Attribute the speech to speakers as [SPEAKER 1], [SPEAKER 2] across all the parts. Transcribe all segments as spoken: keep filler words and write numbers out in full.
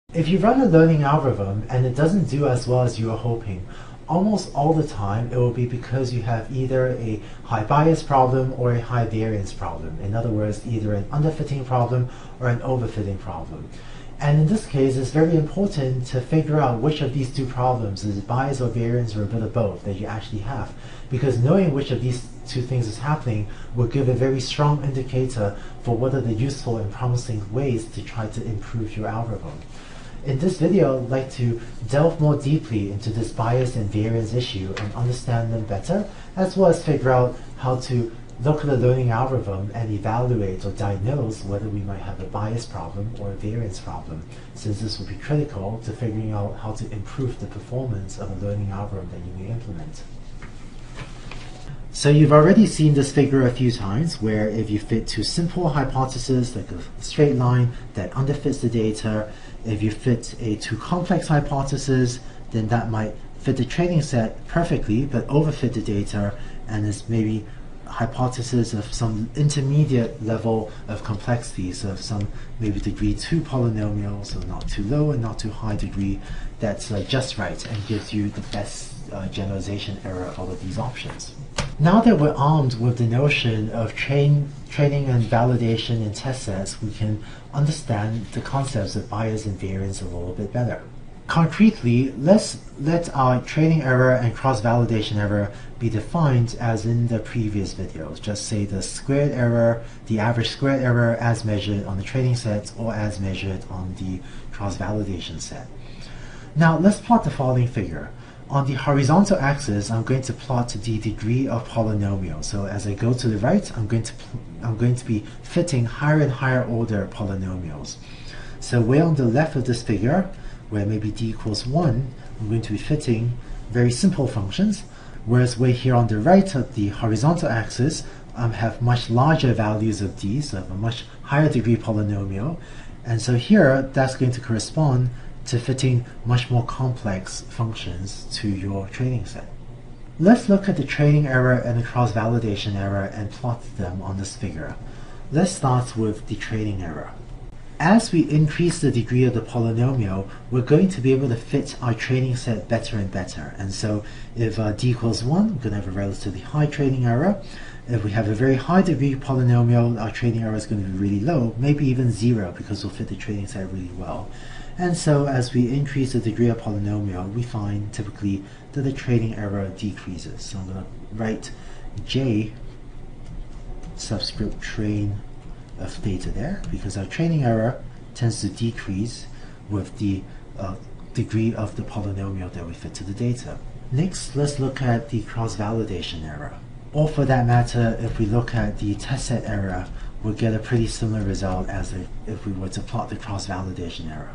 [SPEAKER 1] If you run a learning algorithm and it doesn't do as well as you were hoping, almost all the time it will be because you have either a high bias problem or a high variance problem. In other words, either an underfitting problem or an overfitting problem. And in this case, it's very important to figure out which of these two problems, is it bias or variance or a bit of both, that you actually have. Because knowing which of these two things is happening will give a very strong indicator for what are the useful and promising ways to try to improve your algorithm. In this video, I'd like to delve more deeply into this bias and variance issue and understand them better, as well as figure out how to look at the learning algorithm and evaluate or diagnose whether we might have a bias problem or a variance problem, since this will be critical to figuring out how to improve the performance of a learning algorithm that you may implement. So you've already seen this figure a few times, where if you fit two simple hypotheses, like a straight line that underfits the data, if you fit a too complex hypothesis, then that might fit the training set perfectly, but overfit the data, and is maybe hypothesis of some intermediate level of complexity, so of some maybe degree two polynomial, so not too low and not too high degree, that's uh, just right and gives you the best uh, generalization error of all of these options. Now that we're armed with the notion of train, training and validation in test sets, we can understand the concepts of bias and variance a little bit better. Concretely, let's let our training error and cross-validation error be defined as in the previous videos. Just say the squared error, the average squared error as measured on the training set or as measured on the cross-validation set. Now let's plot the following figure. On the horizontal axis, I'm going to plot the degree of polynomial. So as I go to the right, I'm going to I'm going to be fitting higher and higher order polynomials. So way on the left of this figure, where maybe d equals one, I'm going to be fitting very simple functions, whereas way here on the right of the horizontal axis, I um, have much larger values of d, so I have a much higher degree polynomial. And so here, that's going to correspond to fitting much more complex functions to your training set. Let's look at the training error and the cross-validation error and plot them on this figure. Let's start with the training error. As we increase the degree of the polynomial, we're going to be able to fit our training set better and better. And so if uh, d equals one, we're going to have a relatively high training error. If we have a very high degree polynomial, our training error is going to be really low, maybe even zero, because we'll fit the training set really well. And so as we increase the degree of polynomial, we find typically that the training error decreases. So I'm going to write j subscript train of theta there, because our training error tends to decrease with the uh, degree of the polynomial that we fit to the data. Next, let's look at the cross-validation error. Or for that matter, if we look at the test set error, we'll get a pretty similar result as if we were to plot the cross-validation error.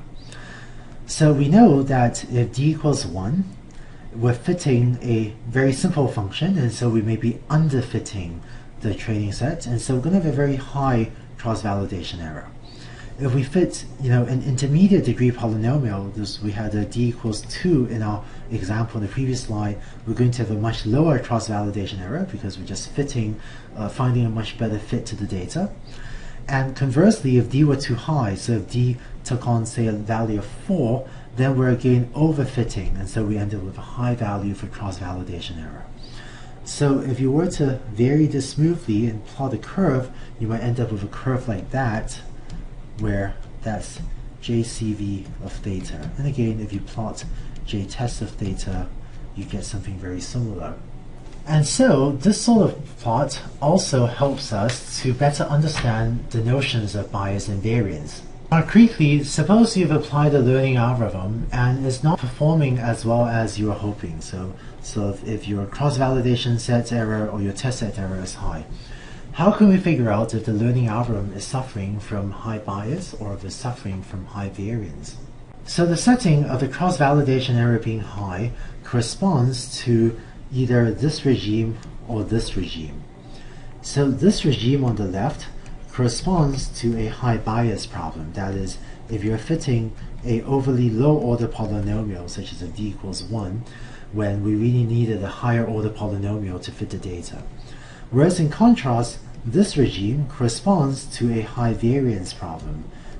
[SPEAKER 1] So we know that if d equals one, we're fitting a very simple function, and so we may be underfitting the training set, and so we're going to have a very high cross-validation error. If we fit, you know, an intermediate degree polynomial, this, we had a d equals two in our example in the previous slide, we're going to have a much lower cross-validation error because we're just fitting, uh, finding a much better fit to the data. And conversely, if d were too high, so if d took on, say, a value of four, then we're again overfitting, and so we end up with a high value for cross-validation error. So if you were to vary this smoothly and plot a curve, you might end up with a curve like that, where that's j C V of theta. And again, if you plot j test of theta, you get something very similar. And so this sort of plot also helps us to better understand the notions of bias and variance. Concretely, suppose you've applied a learning algorithm and it's not performing as well as you were hoping. So, so if, if your cross-validation set error or your test set error is high, how can we figure out if the learning algorithm is suffering from high bias or if it's suffering from high variance? So the setting of the cross-validation error being high corresponds to either this regime or this regime. So this regime on the left corresponds to a high bias problem. That is, if you're fitting a overly low order polynomial, such as if d equals one, when we really needed a higher order polynomial to fit the data. Whereas in contrast, this regime corresponds to a high variance problem.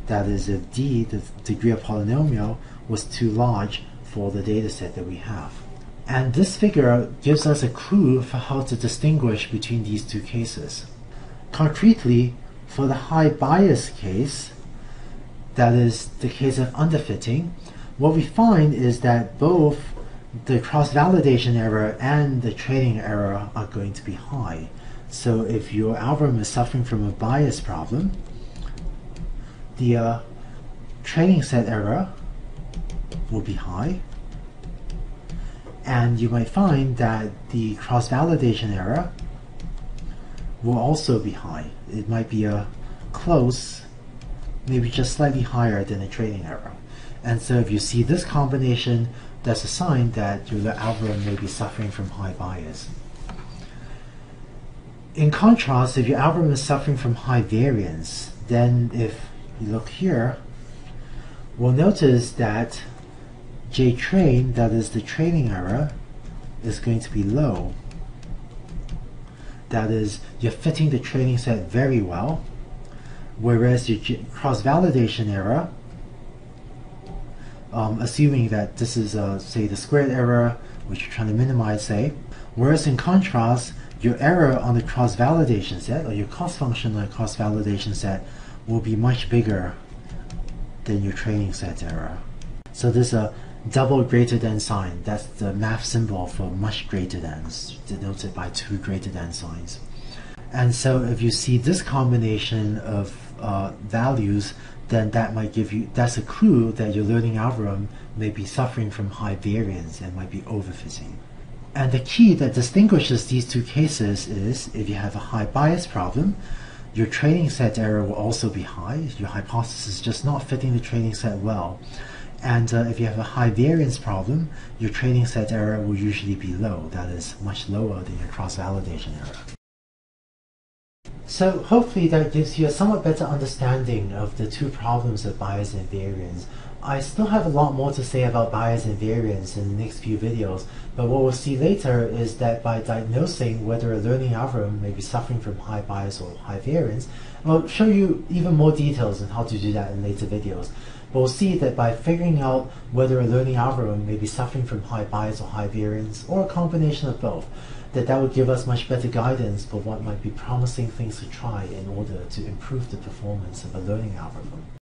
[SPEAKER 1] That is, if d, the degree of polynomial, was too large for the data set that we have. And this figure gives us a clue for how to distinguish between these two cases. Concretely, for the high bias case, that is the case of underfitting, what we find is that both the cross-validation error and the training error are going to be high. So if your algorithm is suffering from a bias problem, the uh, training set error will be high, and you might find that the cross-validation error will also be high. It might be a close, maybe just slightly higher than a training error. And so if you see this combination, that's a sign that your algorithm may be suffering from high bias. In contrast, if your algorithm is suffering from high variance, then if you look here, we'll notice that J-train, that is the training error, is going to be low. That is, you're fitting the training set very well, whereas your cross-validation error, um, assuming that this is, uh, say, the squared error, which you're trying to minimize, say, whereas in contrast, your error on the cross-validation set, or your cost function on the cross-validation set, will be much bigger than your training set error. So there's a double greater than sign. That's the math symbol for much greater than, denoted by two greater than signs. And so if you see this combination of uh, values, then that might give you, that's a clue that your learning algorithm may be suffering from high variance and might be overfitting. And the key that distinguishes these two cases is if you have a high bias problem, your training set error will also be high. Your hypothesis is just not fitting the training set well. And uh, if you have a high variance problem, your training set error will usually be low. That is much lower than your cross-validation error. So hopefully that gives you a somewhat better understanding of the two problems of bias and variance. I still have a lot more to say about bias and variance in the next few videos, but what we'll see later is that by diagnosing whether a learning algorithm may be suffering from high bias or high variance, I'll show you even more details on how to do that in later videos. But we'll see that by figuring out whether a learning algorithm may be suffering from high bias or high variance, or a combination of both, that that would give us much better guidance for what might be promising things to try in order to improve the performance of a learning algorithm.